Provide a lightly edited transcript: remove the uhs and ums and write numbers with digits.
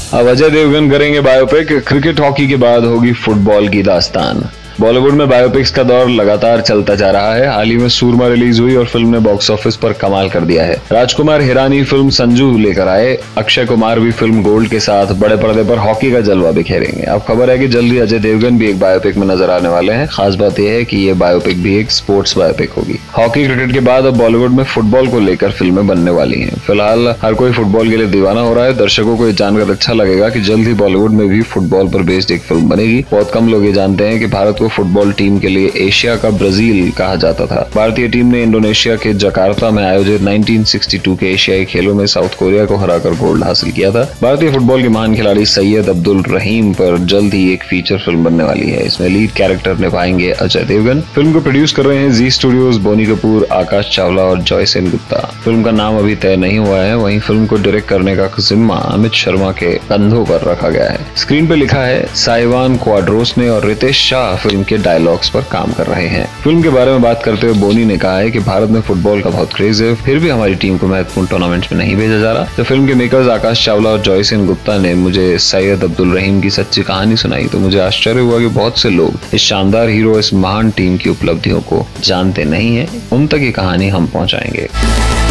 अब अजय देवगन करेंगे biopic, cricket hockey के बाद होगी फुटबॉल की दास्तान। बॉलीवुड में बायोपिक्स का दौर लगातार चलता जा रहा है। हाल ही में सूरमा रिलीज हुई और फिल्म ने बॉक्स ऑफिस पर कमाल कर दिया है। राजकुमार हिरानी फिल्म संजू लेकर आए। अक्षय कुमार भी फिल्म गोल्ड के साथ बड़े पर्दे पर हॉकी का जलवा बिखेरेंगे। अब खबर है कि जल्द ही अजय देवगन भी एक बायोपिक में नजर आने वाले हैं। खास बात यह है कि ये बायोपिक भी एक स्पोर्ट्स बायोपिक होगी। हॉकी क्रिकेट के बाद अब बॉलीवुड में फुटबॉल को लेकर फिल्में बनने वाली है। फिलहाल हर कोई फुटबॉल के लिए दीवाना हो रहा है। दर्शकों को ये जानकर अच्छा लगेगा कि जल्द ही बॉलीवुड में भी फुटबॉल पर बेस्ड एक फिल्म बनेगी। बहुत कम लोग ये जानते हैं कि भारत को फुटबॉल टीम के लिए एशिया का ब्राजील कहा जाता था। भारतीय टीम ने इंडोनेशिया के जकार्ता में आयोजित 1962 के एशियाई खेलों में साउथ कोरिया को हराकर गोल्ड हासिल किया था। भारतीय फुटबॉल के महान खिलाड़ी सैयद अब्दुल रहीम पर जल्द ही एक फीचर फिल्म बनने वाली है। इसमें लीड कैरेक्टर निभाएंगे अजय देवगन। फिल्म को प्रोड्यूस कर रहे हैं जी स्टूडियोज, बोनी कपूर, आकाश चावला और जॉय सेन गुप्ता। फिल्म का नाम अभी तय नहीं हुआ है। वहीं फिल्म को डायरेक्ट करने का जिम्मा अमित शर्मा के कंधों पर रखा गया है। स्क्रीन पर लिखा है साइवान क्वाड्रोस ने और रितेश शाह फिल्म के डायलॉग्स पर काम कर रहे हैं। फिल्म के बारे में बात करते हुए बोनी ने कहा है कि भारत में फुटबॉल का बहुत क्रेज है, फिर भी हमारी टीम को महत्वपूर्ण टूर्नामेंट्स में नहीं भेजा जा रहा। जब फिल्म के मेकर्स आकाश चावला और जॉय सेन गुप्ता ने मुझे सैयद अब्दुल रहीम की सच्ची कहानी सुनाई तो मुझे आश्चर्य हुआ कि बहुत से लोग इस शानदार हीरो, इस महान टीम की उपलब्धियों को जानते नहीं है। उन तक ये कहानी हम पहुंचाएंगे।